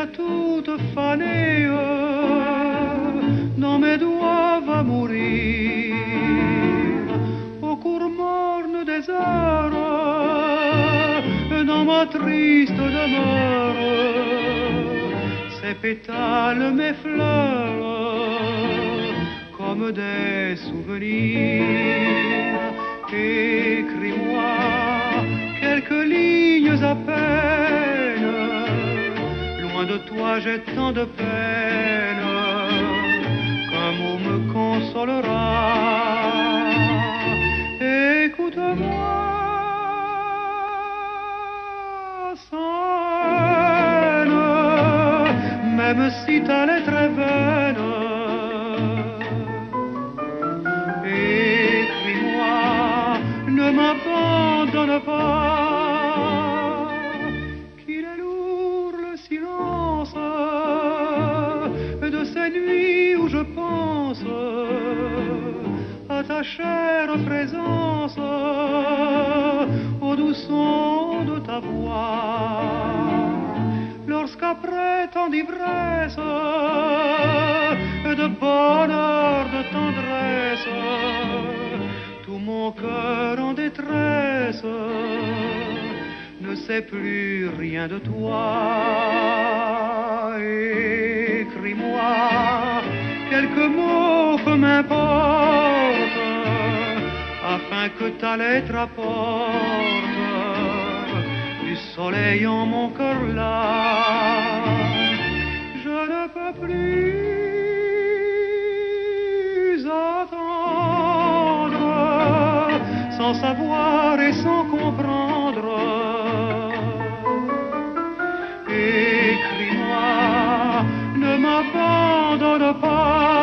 déjà toute fanée, dans mes doigts va mourir, au cours morne des heures, dans ma triste demeure, ces pétales m'effleurent comme des souvenirs. Écris-moi quelques lignes à peine, loin de toi j'ai tant de peine, qu'un mot me consolera. Écoute-moi, scène, même si ta lettre est vaine. Écris-moi, ne m'abandonne pas, qu'il est lourd le silence de ces nuits où je pense à ta chère présence, au doux son de ta voix. Lorsqu'après tant d'ivresse, de bonheur, de tendresse, tout mon cœur en détresse ne sait plus rien de toi. Écris-moi quelques mots que m'importe, afin que ta lettre apporte du soleil en mon cœur là. Je ne peux plus attendre, sans savoir et sans comprendre. Écris-moi, ne m'abandonne pas.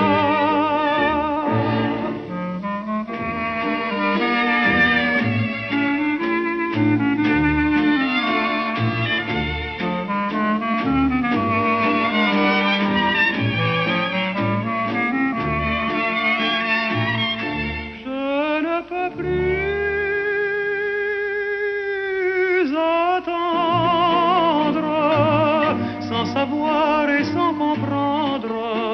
Plus attendre, sans savoir et sans comprendre.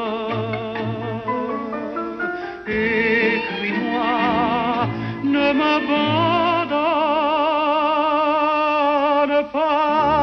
Écris-moi, ne m'abandonne pas.